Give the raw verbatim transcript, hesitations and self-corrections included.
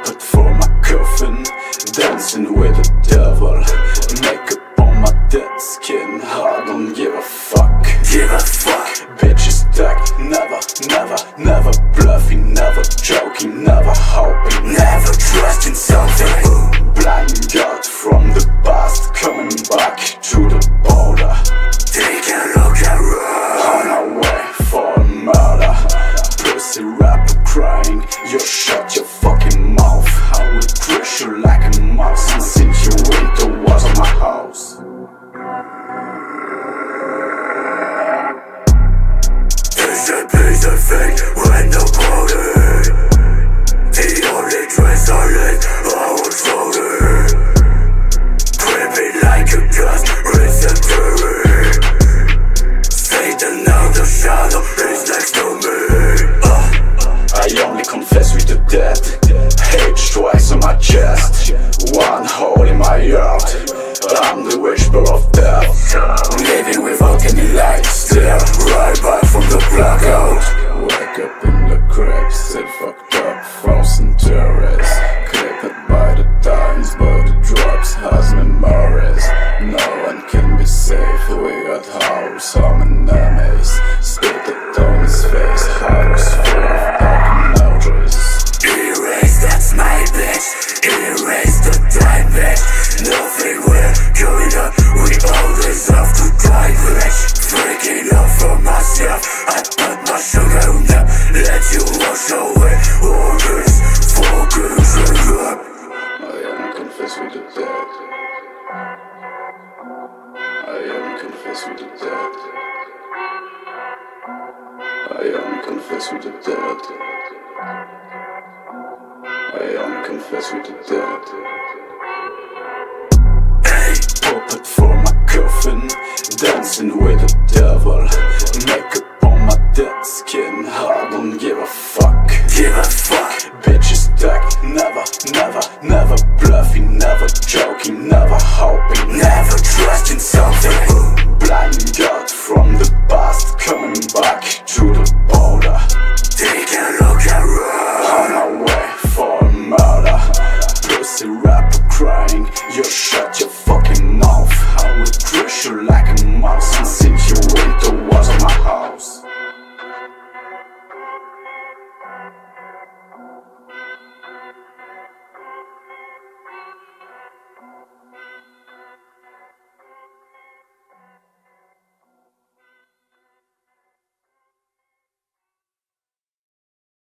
puppet for my coffin, dancing with the devil. Makeup on my dead skin, I don't give a fuck. Give a fuck. Bitch is stuck, never, never, never bluffing, never joking, never hoping, never trusting something. Boom, blind God from the past, coming back to the border. Take a look around, on our way for murder. Pussy rapper crying, you shut your fucking mouth. I will crush you like a mouse and sink you into the walls of my house. It's a piece of fake with no body. The only trace I left, I was holding. Creeping like a ghost, receptory. Satan now the shadow is next to me. uh. I only confess with the dead. H twice on my chest, one hole in my heart. I'm the whisper of death, living without any light. Still right back from the blackout. Wake up in the crib, still fucked up, frozen tourists. Clipped by the times, but the drops has memories. No one can be safe, we got house, some enemies. Spit it on his face, house full of dark notice. Erase, that's my bitch. Erase the time, bitch. Nothing we're going up, we always have to die, bitch. Freaking out for myself, I put my sugar on them. Let you wash away all this focus and up. I am confess with the dead. I am confess with the dead. I am confess with the dead. I am confess with the dead. Puppet for my coffin, dancing with the devil. Makeup on my dead skin.